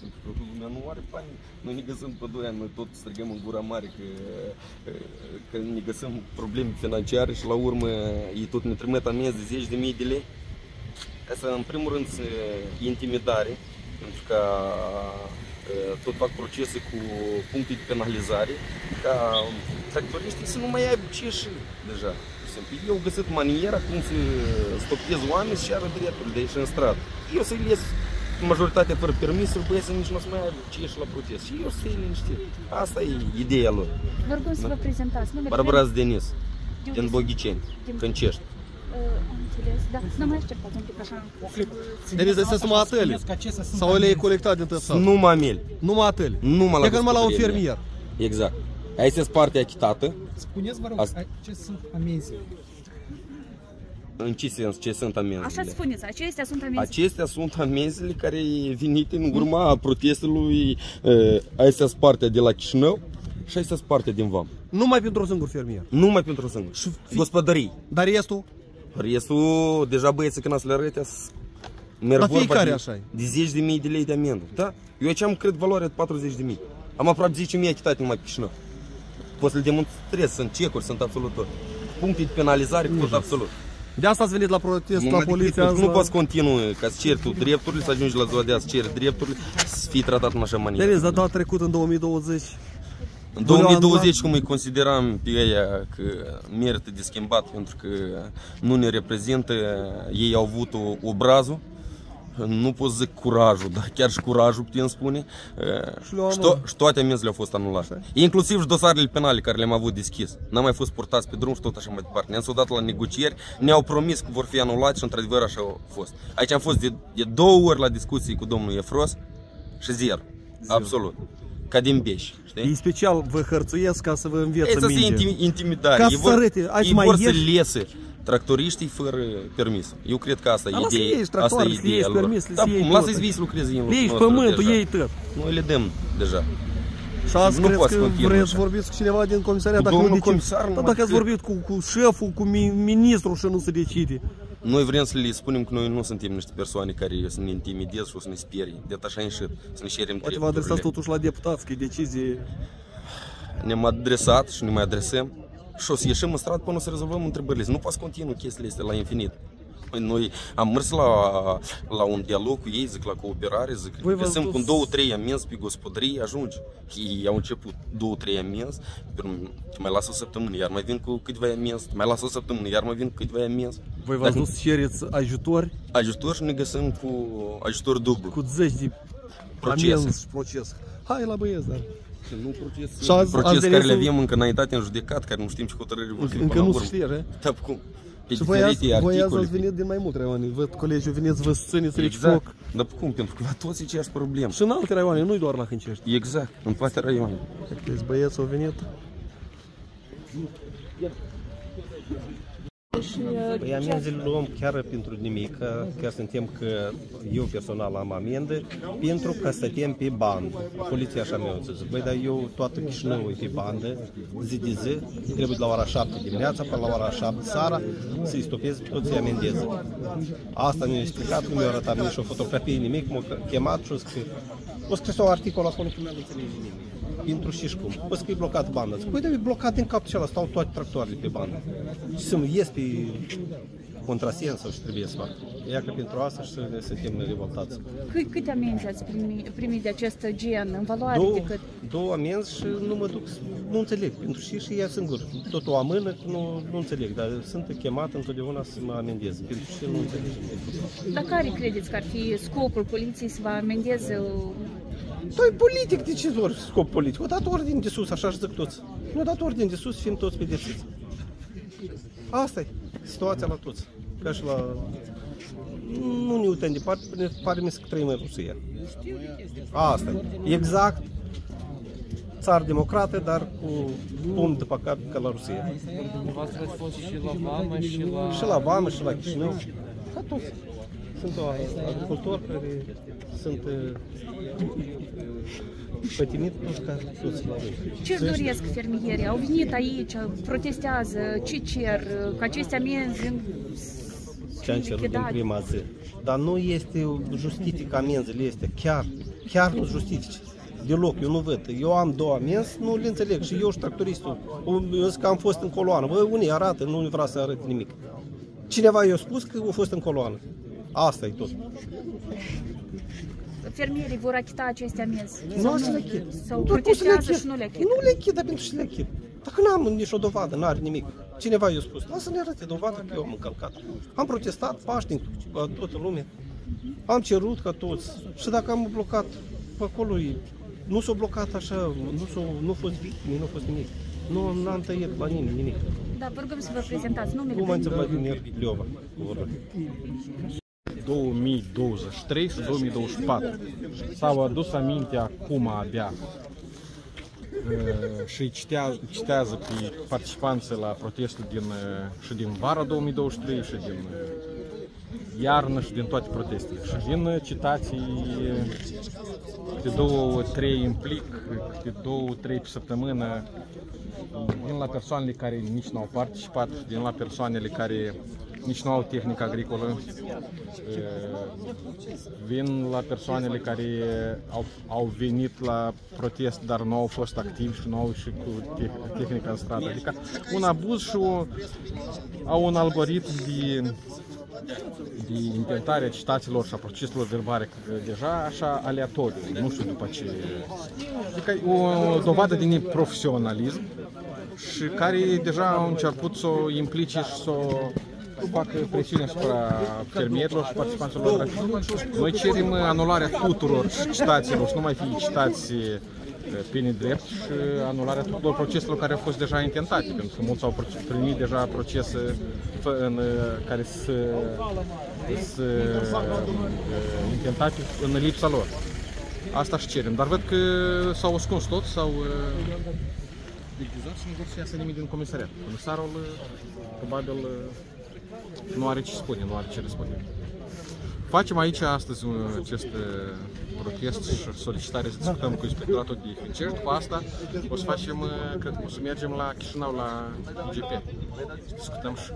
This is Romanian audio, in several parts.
Pentru că lumea nu are bani. Noi ne găsim pe 2 ani, noi tot strigăm în gura mare că ne găsim probleme financiare și la urmă ei tot ne trimit amenzi de 10.000 de lei. Asta în primul rând intimidare, pentru că tot fac procese cu puncte de penalizare, ca tractoriștii să nu mai aibă ce ieși deja. Eu am găsit maniera cum să stopez oameni și are dreptul de a ieși în stradă. Eu să-i ies majoritatea fără permisuri, băieții nici nu o să mai aibă ce ieși la protest. Și eu să fie liniștit. Asta e ideea lor. Vă rugăm să vă prezentați. Barbara Denis, din Boghiceni, Câncești. Am înțeles, da. Nu mai așteptați un pic așa. Deci astea sunt atele? Sau ele e colectat din tot satul? Numai ameli. Numai atele? Numai la e ca numai la un fermier. Exact. Aici este partea achitată. Spuneți, vă rog, ce sunt amenzi? În ce sens? Ce sunt amenzi? Așa spuneți, acestea sunt amenzi. Acestea sunt amenzile care venite în urma protestului. Astea sunt partea de la Chișinău și astea sunt partea din Vam. Numai pentru un singur fermier? Numai pentru un singur. Gospodării. Dar restul? Restul, deja băieții când le arătea, merg vorba de 10.000 de lei de amendă. Da? Eu aici am, cred, valoarea de 40.000. Am aproape 10.000 achitate numai pe Chișinău. Poți să-l demonstrez, sunt cecuri, sunt absolut tot. Puncte de penalizare, tot absolut. De asta ați venit la protest, la poliția? Nu poți continua ca să ceri tu drepturile, să ajungi la ziua de azi, să ceri drepturile, să fii tratat în așa manieră. Deci, data trecut în 2020? În 2020, cum îi consideram pe ăia că merită de schimbat, pentru că nu ne reprezintă, ei au avut obrazul, nu pot zic curajul, dar chiar și curajul putem spune, și toate amenzile au fost anulate. Inclusiv și dosarele penale care le-am avut deschis. N-am mai fost purtați pe drum și tot așa mai departe. Ne-am sudat la negocieri, ne-au promis că vor fi anulate și într-adevăr așa au fost. Aici am fost de 2 ori la discuții cu domnul Efros și 0. Absolut. Ca din beș. Ei special vă hărțuiesc ca să vă învețe minge. Asta e intimidare. Ca să arăte, ei vor să lese tractoriștii fără permis. Eu cred că asta e ideea. Asta e ideea lor. Dar cum? Lasă-i vii să lucreze în ei pământul, ei tot. Noi le dăm deja. Și azi crezi că vreți să vorbiți cu cineva din comisariat? Dacă ați vorbit cu șeful, cu ministrul și nu se decide. Noi vrem să le spunem că noi nu suntem niște persoane care să ne intimideze sau să ne sperie. De așa înșit, să ne cerem drepturile. Poate vă adresați totuși la deputați, că e decizie. Ne-am adresat și ne mai adresăm și o să ieșim în stradă până să rezolvăm întrebările. Nu poți continua chestiile astea la infinit. Noi am mers la un dialog cu ei, zic, la cooperare, zic, găsim cu 2-3 amenzi pe gospodărie, ajunge. Ei au început 2-3 amenzi, mai lasă o săptămână, iar mai vin cu câteva amenzi, mai lasă o săptămână, iar mai vin cu câteva amenzi. Voi v-ați dus să cereți ajutori? Ajutor și ne găsim cu ajutor dublu. Cu 10 de proces. Hai la băieți, dar... Nu proces care le avem încă înaintate în judecat, care nu știm ce hotărâri vor fi până la urmă. Încă nu știe, re? Da, cum? Și voi ați venit din mai multe raioane. Văd colegii, veniți, vă susțineți, să ridici foc. Dar cum? Pentru că la toți e aceeași problemă. Și în alte raioane, nu doar la Hâncești. Exact, în toate raioanele. Deci băieți au venit. Păi amenzile le luăm chiar pentru nimic, chiar suntem că eu personal am amendă, pentru că stătem pe bandă. Poliția așa mi-a zis, băi, dar eu toată Chișinăul e pe bandă, zi de zi, trebuie de la ora 7 dimineața până la ora 7 seara să-i stopeze, toți să-i amendeze. Asta mi-a explicat, nu mi-a arătat nici o fotografie, nimic, m-a chemat și o scris un articol acolo că mi-a înțeles nimic. Pentru și cum. Păi că e blocat banda. Zic, păi, dar e blocat din capul acela, stau toate tractoarele pe bandă. Și să ies pe contrasens sau ce trebuie să fac. Ia că pentru asta și să suntem revoltați. Câte amenzi ați primit de acest gen, în valoare de cât? 2 amenzi și nu mă duc, nu înțeleg. Pentru și ea singur. Tot o amână, nu înțeleg, dar sunt chemat întotdeauna să mă amendez. Pentru și nu înțeleg. Dar care credeți că ar fi scopul poliției să vă amendeze? Toi politic decizor, scop politic. O dat ordine de sus, așa zic toți. Nu dat ordine de sus, fiind toți pedepsiți. Asta e situația la toți. Ca și la... Nu ne uităm departe, ne pare că trăim în Rusia. Asta e. Exact. Țară democrată, dar cu punct de păcat ca la Rusia. V-ați fost și la Vamă și la... Și la Vamă, și la Chișinău. Ca toți. Sunt agricultori care sunt pătimit ca toți la noi. Ce doresc fermierii? Au venit aici, protestează, ce cer, că aceste amenzi ce am cerut din prima zi. Dar nu este justific amenzile, este chiar chiar nu justifice. Deloc, eu nu văd. Eu am 2 amenzi, nu le înțeleg. Și eu și tractoristul, eu zic că am fost în coloană. Bă, unii arată, nu vrea să arăte nimic. Cineva i-a spus că a fost în coloană. Asta e tot. Fermierii vor achita aceste amenzi? Nu se le achit. Sau protestează și nu le achit? Nu le achit, dar pentru ce le achit? Dacă n-am nici o dovadă, n-are nimic. Cineva i-a spus, lasă să ne arăte dovadă că eu am încălcat. Am protestat pașnic, toată lumea. Am cerut ca toți. Și dacă am blocat pe acolo, nu s-a blocat așa, nu a fost victime, nu a fost nimic. Nu am tăiat la nimeni nimic. Da, vă rugăm să vă prezentați numele. Nu mai Vladimir Leova. 2023 și 2024. S-au adus aminte acum abia și citează pe participanții la protestul și din vara 2023 și din iarnă și din toate protestele. Și din citații câte 2-3 implic, câte 2-3 pe săptămână, din la persoanele care nici nu au participat, din la persoanele care nici nu au tehnică agricolă, vin la persoanele care au venit la protest, dar nu au fost activi și nu au ieșit cu tehnica în stradă. Adică un abuz și au un algoritm de intentare a citațiilor și a proceselor verbale deja așa aleatoriu, nu știu după ce. Adică o dovadă de neprofesionalism și care deja au început să o implice și să o facă presiune asupra fermierilor și participanților. Noi cerem anularea tuturor citațiilor și nu mai fi citați pe nedrept și anularea tuturor proceselor care au fost deja intentate, pentru că mulți au primit deja procese în care sunt intentate în lipsa lor. Asta și cerem, dar văd că s-au ascuns toți, s-au deguzat și nu vor să iasă nimeni din comisariat. Comisarul probabil nu are ce spune, nu are ce răspunde. Facem aici astăzi acest protest și solicitare să discutăm cu Inspectoratul de Hâncești. După asta o să facem, cred că o să mergem la Chișinău, la IGP. Să discutăm și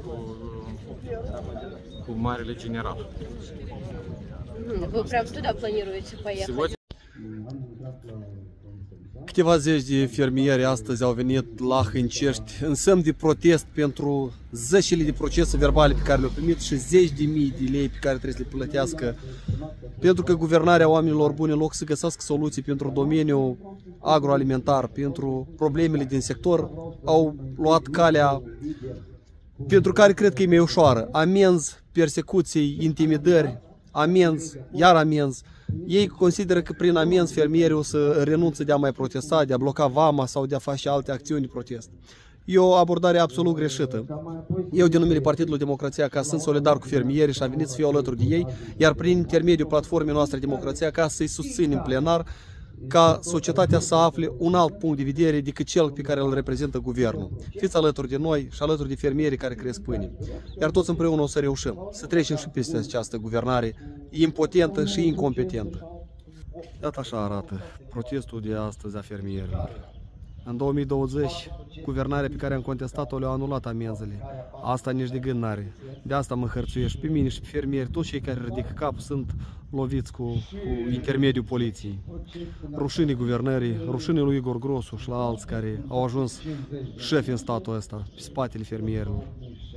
cu Marele General. Вы прям туда планируете поехать? Câteva zeci de fermieri astăzi au venit la Hâncești în semn de protest pentru zecile de procese verbale pe care le-au primit și zeci de mii de lei pe care trebuie să le plătească, pentru că guvernarea oamenilor buni, în loc să găsească soluții pentru domeniul agroalimentar, pentru problemele din sector, au luat calea pentru care cred că e mai ușoară: amenzi, persecuții, intimidări, amenzi, iar amenzi. Ei consideră că prin amenzi fermierii o să renunțe de a mai protesta, de a bloca vama sau de a face alte acțiuni de protest. E o abordare absolut greșită. Eu, din numele Partidului Democrația Acasă, sunt solidar cu fermierii și am venit să fiu alături de ei, iar prin intermediul platformei noastre Democrația Acasă să-i susțin în plenar, ca societatea să afle un alt punct de vedere decât cel pe care îl reprezintă guvernul. Fiți alături de noi și alături de fermierii care cresc pâine. Iar toți împreună o să reușim să trecem și peste această guvernare impotentă și incompetentă. Iată așa arată protestul de astăzi a fermierilor. În 2020, guvernarea pe care am contestat-o le-a anulat amenzile. Asta nici de gând n-are. De asta mă hărțuiești pe mine și pe fermieri. Toți cei care ridică capul sunt loviți cu intermediul poliției. Rușine guvernării, rușine lui Igor Grosu și la alți care au ajuns șefi în statul ăsta, pe spatele fermierilor.